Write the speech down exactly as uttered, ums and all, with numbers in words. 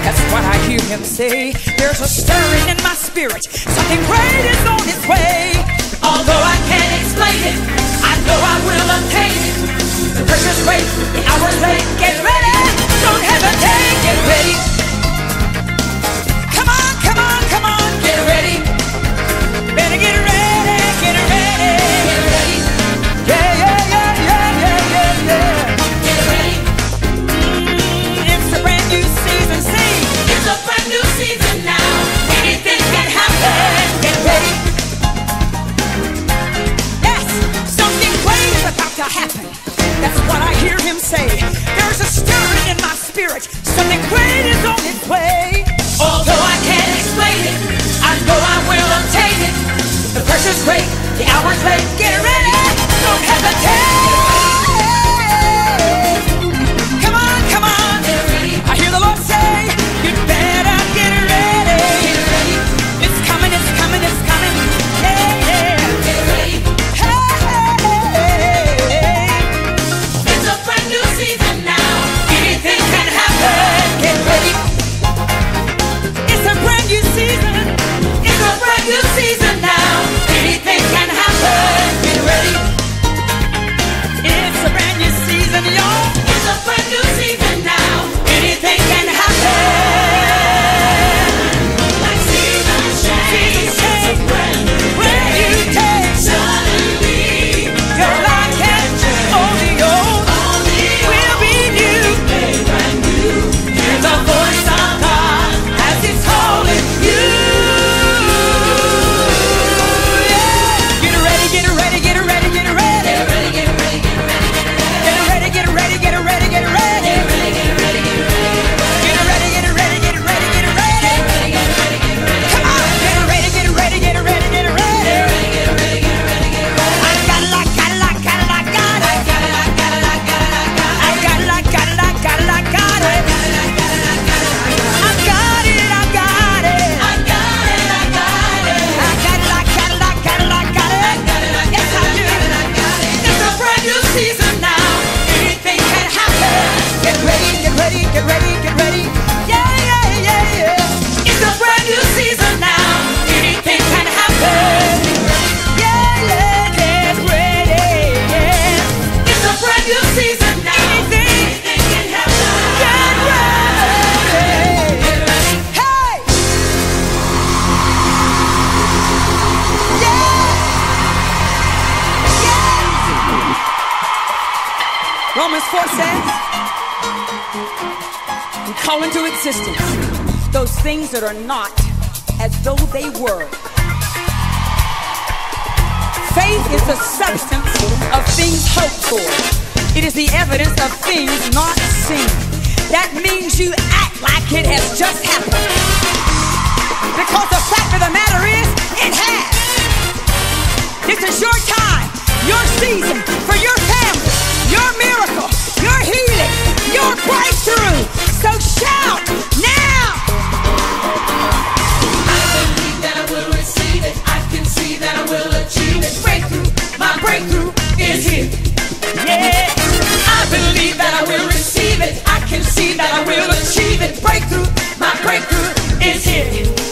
That's what I hear him say. There's a stirring in my spirit. Something great is on its way. Although I can't explain it, I know I will obtain it. The pressure's great, the hour's late. Get ready, don't hesitate. Get ready. Come on, come on, come on. Get ready. Better get ready, get ready. Get ready. Yeah, yeah, yeah, yeah, yeah, yeah, yeah. Get ready. Mm, it's a brand new season. See, it's a brand new season now. Anything can happen. Get ready. Yes, something great is about to happen. That's what I hear him say. There's a stirring in my spirit. Something great is on its way. Although I can't explain it, I know I will obtain it. The pressure's great, the hour's late. Get ready, don't hesitate. Come on, come on. I hear the Lord say, you better get ready. Get ready. It's coming, it's coming, it's coming. Yeah, yeah. Get ready. Hey, hey, hey. It's a brand new season now. Anything can happen. Get ready. It's a brand new season. It's a brand new season now. Anything can happen. Get ready. It's a brand new season, y'all. It's a brand new season now. Anything can happen. Like season change. It's a brand new brand new day. Suddenly your life can change. Only old will be new. Brand new. Hear the voice of God as He's calling you. Yeah. Get ready, get ready, get ready, get ready. Get ready, get ready, get ready, get ready. Get ready, get ready, get ready, get ready. Get ready, get ready, get ready. Get ready, get ready, get ready, get ready. Get ready, get ready, get ready. Come on, get ready, get ready, get ready, get ready. Get ready, get ready, get ready, get ready. I got it, I got it, I got it, I got it. I got it, I got it, I got it, I got it. I got it, I got it, I got it, I got it. I got it, I got it, I got it. I got it, I got it. I got it, I got it, I got it, I got it. I got it, I got it, I got it. Yes, I do. It's a brand new season now. Anything can happen. Get ready, get ready, get ready, get ready. Yeah, yeah, yeah, yeah. It's a brand new season now. Anything can happen. Yeah, yeah, get ready. Yeah. It's a brand new season now. Anything, anything can happen. Get ready. Get ready. Hey. Yeah. Yeah. Romans four says, we call into existence those things that are not as though they were. Faith is the substance of things hoped for. It is the evidence of things not seen. That means you act like it has just happened. Because the fact of the matter is, it has. This is your time, your season, for your family, your miracle, your healing, your breakthrough. So shout now. I believe that I will receive it. I can see that I will achieve it. Breakthrough, my breakthrough is here. Yeah. I believe that I will receive it. I can see that I will achieve it. Breakthrough, my breakthrough is here.